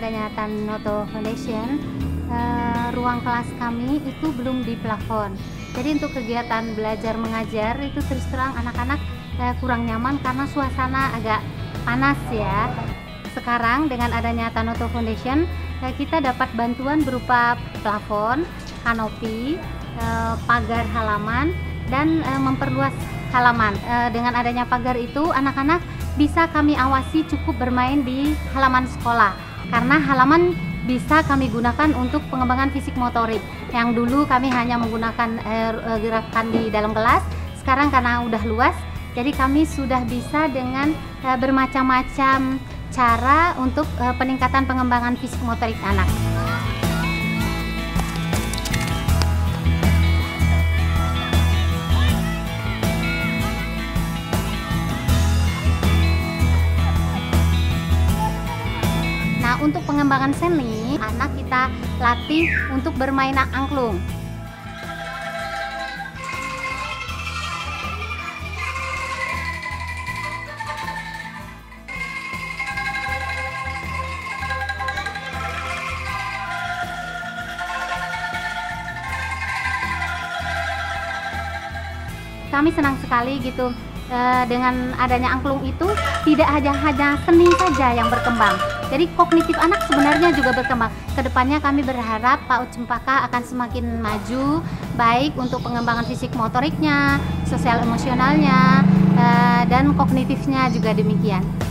adanya Tanoto Foundation, ruang kelas kami itu belum di plafon. Jadi untuk kegiatan belajar mengajar itu terus terang anak-anak kurang nyaman karena suasana agak panas ya. Sekarang dengan adanya Tanoto Foundation, kita dapat bantuan berupa plafon, kanopi, pagar halaman, dan memperluas halaman. Dengan adanya pagar itu, anak-anak bisa kami awasi cukup bermain di halaman sekolah, karena halaman bisa kami gunakan untuk pengembangan fisik motorik. Yang dulu kami hanya menggunakan gerakan di dalam kelas, sekarang karena udah luas, jadi kami sudah bisa dengan bermacam-macam cara untuk peningkatan pengembangan fisik motorik anak. Nah, untuk pengembangan seni, anak kita latih untuk bermain angklung. Kami senang sekali gitu dengan adanya angklung itu, tidak hanya seni saja yang berkembang. Jadi kognitif anak sebenarnya juga berkembang. Kedepannya kami berharap PAUD Cempaka akan semakin maju, baik untuk pengembangan fisik motoriknya, sosial emosionalnya, dan kognitifnya juga demikian.